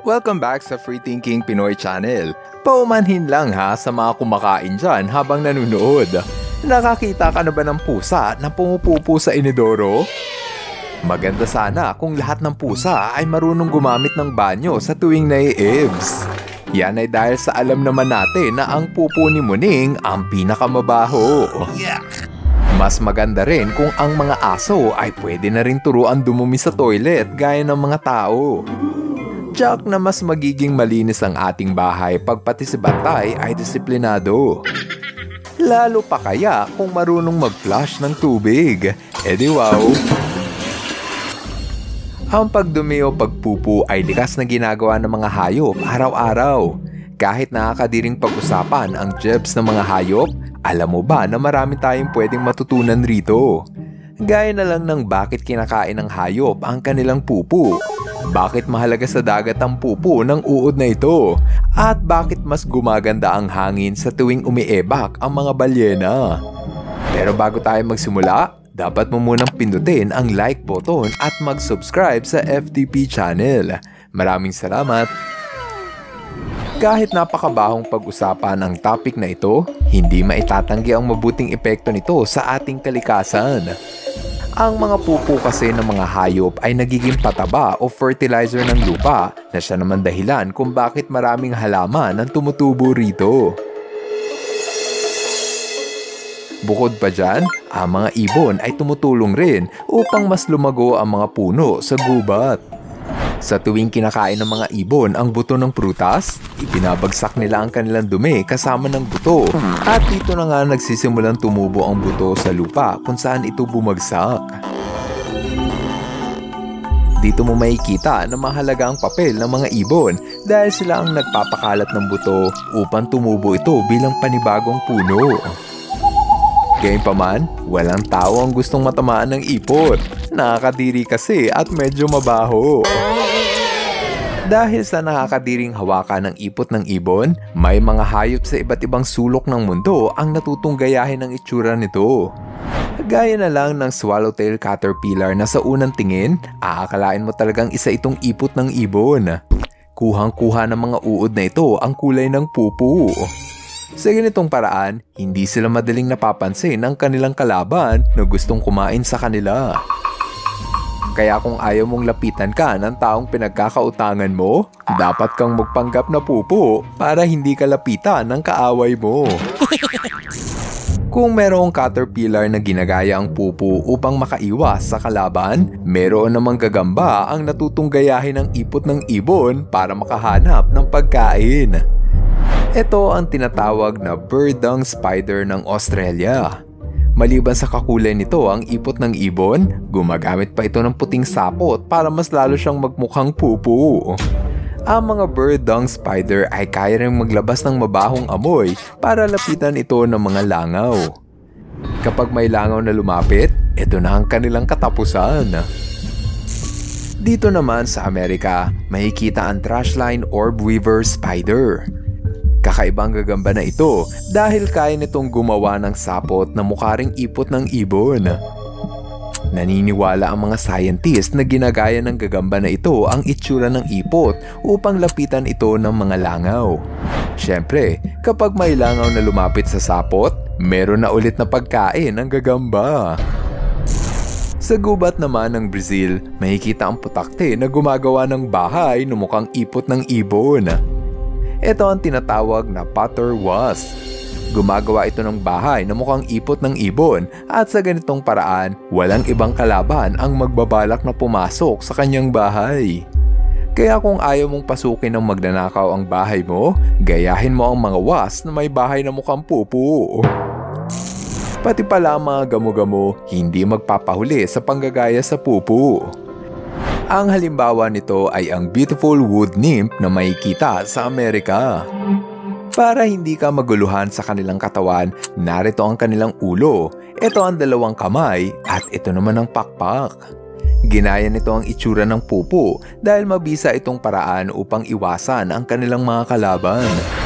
Welcome back sa Free Thinking Pinoy Channel. Paumanhin lang ha sa mga kumakain dyan habang nanonood. Nakakita ka na ba ng pusa na pumupupo sa inidoro? Maganda sana kung lahat ng pusa ay marunong gumamit ng banyo sa tuwing nai-ibs. Yan ay dahil sa alam naman natin na ang pupo ni Muning ang pinakamabaho. Mas maganda rin kung ang mga aso ay pwede na rin turuan dumumi sa toilet gaya ng mga tao. Jack na mas magiging malinis ang ating bahay pag pati si Bantay ay disiplinado. Lalo pa kaya kung marunong mag-flush ng tubig. Di wow! Ang pagdumi o pagpupo ay likas na ginagawa ng mga hayop araw-araw. Kahit nakakadiring pag-usapan ang jebs ng mga hayop, alam mo ba na marami tayong pwedeng matutunan rito? Gaya na lang ng bakit kinakain ng hayop ang kanilang pupo. Bakit mahalaga sa dagat ang pupo ng uod na ito? At bakit mas gumaganda ang hangin sa tuwing umiebak ang mga balyena? Pero bago tayo magsimula, dapat mo munang pindutin ang like button at mag-subscribe sa FTP channel. Maraming salamat! Kahit napakabahong pag-usapan ang topic na ito, hindi maitatanggi ang mabuting epekto nito sa ating kalikasan. Ang mga pupo kasi ng mga hayop ay nagiging pataba o fertilizer ng lupa na siya naman dahilan kung bakit maraming halaman ang tumutubo rito. Bukod pa dyan, ang mga ibon ay tumutulong rin upang mas lumago ang mga puno sa gubat. Sa tuwing kinakain ng mga ibon ang buto ng prutas, ibinabagsak nila ang kanilang dumi kasama ng buto. At dito na nga nagsisimulang tumubo ang buto sa lupa kung saan ito bumagsak. Dito mo makikita na mahalaga ang papel ng mga ibon dahil sila ang nagpapakalat ng buto upang tumubo ito bilang panibagong puno. Gayunpaman, walang tao ang gustong matamaan ng ipot. Nakakadiri kasi at medyo mabaho. Dahil sa nakakadiring hawakan ng ipot ng ibon, may mga hayop sa iba't ibang sulok ng mundo ang natutong gayahin ng itsura nito. Gaya na lang ng swallowtail caterpillar na sa unang tingin, aakalain mo talagang isa itong ipot ng ibon. Kuhang-kuha ng mga uod na ito ang kulay ng pupo. Sa ganitong paraan, hindi sila madaling napapansin ng kanilang kalaban na gustong kumain sa kanila. Kaya kung ayaw mong lapitan ka ng taong pinagkakautangan mo, dapat kang magpanggap na pupo para hindi ka lapitan ng kaaway mo. Kung merong caterpillar na ginagaya ang pupo upang makaiwas sa kalaban, meron namang gagamba ang natutong gayahin ng ipot ng ibon para makahanap ng pagkain. Ito ang tinatawag na bird dung spider ng Australia. Maliban sa kakulay nito ang ipot ng ibon, gumagamit pa ito ng puting sapot para mas lalo siyang magmukhang pupo. Ang mga bird dung spider ay kaya rin maglabas ng mabahong amoy para lapitan ito ng mga langaw. Kapag may langaw na lumapit, ito na ang kanilang katapusan. Dito naman sa Amerika, makikita ang trashline orb weaver spider. Kakaibang gagamba na ito dahil kaya nitong gumawa ng sapot na mukha ring ipot ng ibon. Naniniwala ang mga scientist na ginagaya ng gagamba na ito ang itsura ng ipot upang lapitan ito ng mga langaw. Siyempre, kapag may langaw na lumapit sa sapot, meron na ulit na pagkain ang gagamba. Sa gubat naman ng Brazil, makikita ang putakte na gumagawa ng bahay na mukhang ipot ng ibon. Ito ang tinatawag na potter wasp. Gumagawa ito ng bahay na mukhang ipot ng ibon at sa ganitong paraan, walang ibang kalaban ang magbabalak na pumasok sa kanyang bahay. Kaya kung ayaw mong pasukin ng magnanakaw ang bahay mo, gayahin mo ang mga wasp na may bahay na mukhang pupo. Pati pala mga gamo-gamo, hindi magpapahuli sa panggagaya sa pupo. Ang halimbawa nito ay ang beautiful wood nymph na makikita sa Amerika. Para hindi ka maguluhan sa kanilang katawan, narito ang kanilang ulo, ito ang dalawang kamay at ito naman ang pakpak. Ginaya nito ang itsura ng pupo dahil mabisa itong paraan upang iwasan ang kanilang mga kalaban.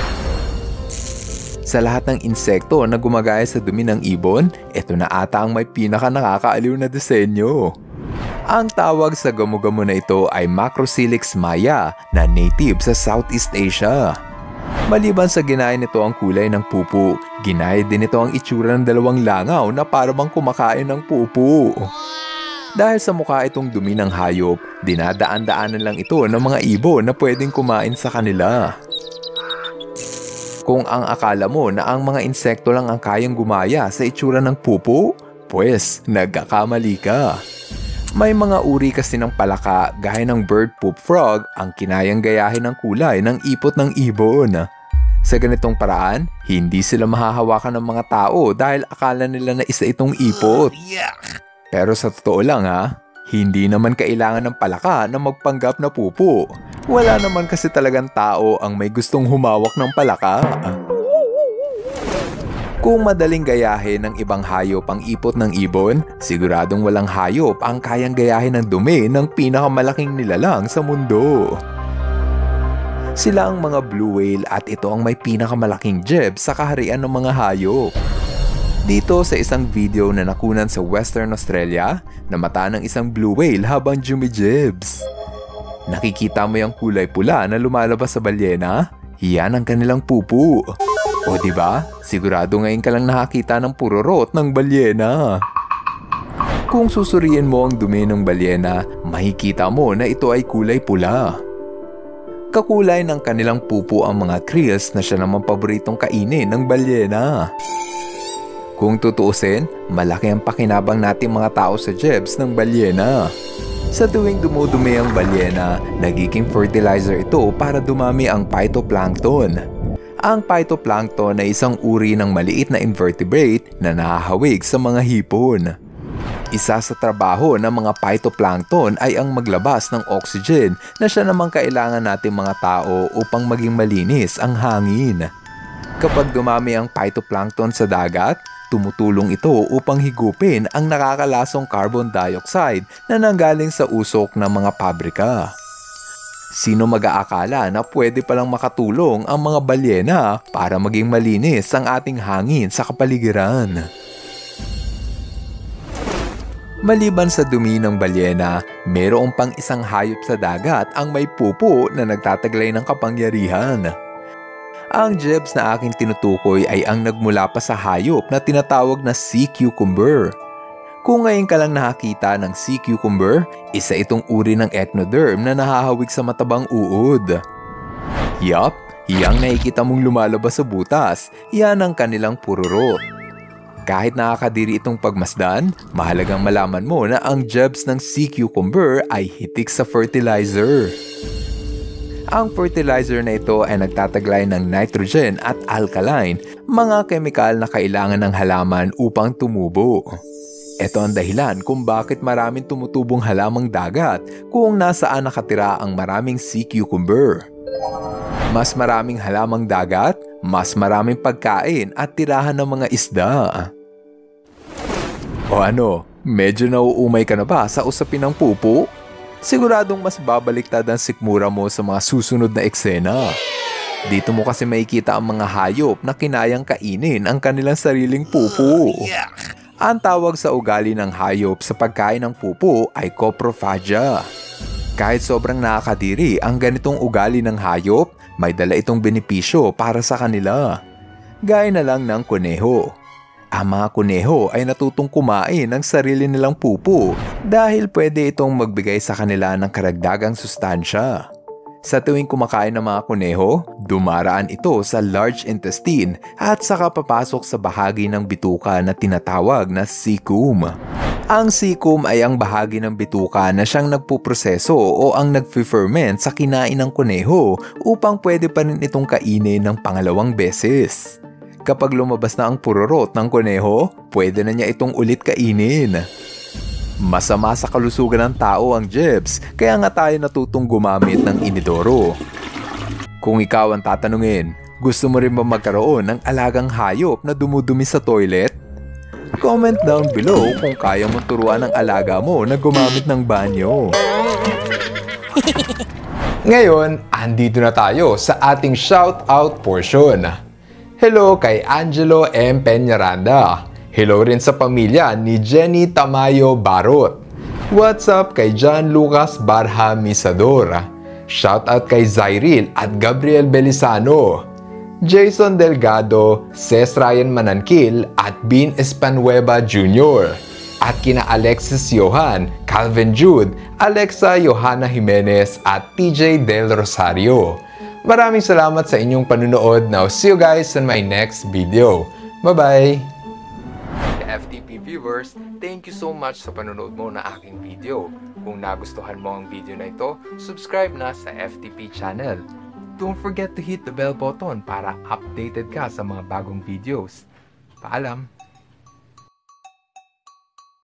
Sa lahat ng insekto na gumagaya sa dumi ng ibon, ito na ata ang may pinaka nakakaaliw na disenyo. Ang tawag sa gamo-gamo na ito ay Macrosilix maya na native sa Southeast Asia. Maliban sa ginaya nito ang kulay ng pupu, ginaya din ito ang itsura ng dalawang langaw na parang kumakain ng pupu. Dahil sa mukha itong dumi ng hayop, dinadaan-daanan lang ito ng mga ibon na pwedeng kumain sa kanila. Kung ang akala mo na ang mga insekto lang ang kayang gumaya sa itsura ng pupu, pues nagkakamali ka. May mga uri kasi ng palaka gaya ng bird poop frog ang kinayang gayahin ng kulay ng ipot ng ibon. Sa ganitong paraan, hindi sila mahahawakan ng mga tao dahil akala nila na isa itong ipot. Pero sa totoo lang hindi naman kailangan ng palaka na magpanggap na pupo. Wala naman kasi talagang tao ang may gustong humawak ng palaka. Kung madaling gayahin ng ibang hayop ang ipot ng ibon, siguradong walang hayop ang kayang gayahin ng dumi ng pinakamalaking nilalang sa mundo. Sila ang mga blue whale at ito ang may pinakamalaking jib sa kaharian ng mga hayop. Dito sa isang video na nakunan sa Western Australia, namata ng isang blue whale habang jumijibs. Nakikita mo yung kulay pula na lumalabas sa balyena? Yan ang kanilang pupu. O diba? Sigurado ngayon ka lang nakakita ng pururot ng balyena. Kung susuriin mo ang dumi ng balyena, makikita mo na ito ay kulay pula. Kakulay ng kanilang pupu ang mga krills na siya naman paboritong kainin ng balyena. Kung tutuusin, malaki ang pakinabang nating mga tao sa jibs ng balyena. Sa tuwing dumudumi ang balyena, nagiging fertilizer ito para dumami ang phytoplankton. Ang phytoplankton ay isang uri ng maliit na invertebrate na nahahawig sa mga hipon. Isa sa trabaho ng mga phytoplankton ay ang maglabas ng oxygen na siya namang kailangan nating mga tao upang maging malinis ang hangin. Kapag dumami ang phytoplankton sa dagat, tumutulong ito upang higupin ang nakakalasong carbon dioxide na nanggaling sa usok ng mga pabrika. Sino mag-aakala na pwede palang makatulong ang mga balyena para maging malinis ang ating hangin sa kapaligiran? Maliban sa dumi ng balyena, mayroong pang isang hayop sa dagat ang may pupo na nagtataglay ng kapangyarihan. Ang jibs na aking tinutukoy ay ang nagmula pa sa hayop na tinatawag na sea cucumber. Kung ngayon ka lang nakakita ng sea cucumber, isa itong uri ng echinoderm na nahahawig sa matabang uod. Yup, yang nakikita mong lumalabas sa butas, yan ang kanilang pururot. Kahit nakakadiri itong pagmasdan, mahalagang malaman mo na ang jibs ng sea cucumber ay hitik sa fertilizer. Ang fertilizer na ito ay nagtataglay ng nitrogen at alkaline, mga kemikal na kailangan ng halaman upang tumubo. Ito ang dahilan kung bakit maraming tumutubong halamang dagat kung nasaan nakatira ang maraming sea cucumber. Mas maraming halamang dagat, mas maraming pagkain at tirahan ng mga isda. O ano, medyo nauumay ka na ba sa usapin ng pupu? Siguradong mas babaliktad ang sikmura mo sa mga susunod na eksena. Dito mo kasi makikita ang mga hayop na kinayang kainin ang kanilang sariling pupu. Ang tawag sa ugali ng hayop sa pagkain ng pupu ay coprophagia. Kahit sobrang nakakadiri ang ganitong ugali ng hayop, may dala itong benepisyo para sa kanila. Gaya na lang ng kuneho. Ang mga kuneho ay natutong kumain ng sarili nilang pupu dahil pwede itong magbigay sa kanila ng karagdagang sustansya. Sa tuwing kumakain ng mga kuneho, dumaraan ito sa large intestine at saka papasok sa bahagi ng bituka na tinatawag na cecum. Ang cecum ay ang bahagi ng bituka na siyang nagpuproseso o ang nagfe-ferment sa kinain ng kuneho upang pwede pa rin itong kainin ng pangalawang beses. Kapag lumabas na ang pururot ng kuneho, pwede na niya itong ulit kainin. Masama sa kalusugan ng tao ang jibs, kaya nga tayo natutong gumamit ng inidoro. Kung ikaw ang tatanungin, gusto mo rin ba magkaroon ng alagang hayop na dumudumi sa toilet? Comment down below kung kaya mo turuan ang alaga mo na gumamit ng banyo. Ngayon, andito na tayo sa ating shoutout portion. Hello kay Angelo M. Peñaranda. Hello rin sa pamilya ni Jenny Tamayo Barot. What's up kay John Lucas Barha Misador? Shoutout kay Zyril at Gabriel Belisano, Jason Delgado, Ces Ryan Manankil at Bean Espanueva Jr. At kina Alexis Johan, Calvin Jude, Alexa Johanna Jimenez at TJ Del Rosario. Maraming salamat sa inyong panunood. Now see you guys in my next video. Bye-bye! FTP viewers, thank you so much sa panonood mo na aking video. Kung nagustuhan mo ang video na ito, subscribe na sa FTP channel. Don't forget to hit the bell button para updated ka sa mga bagong videos. Paalam!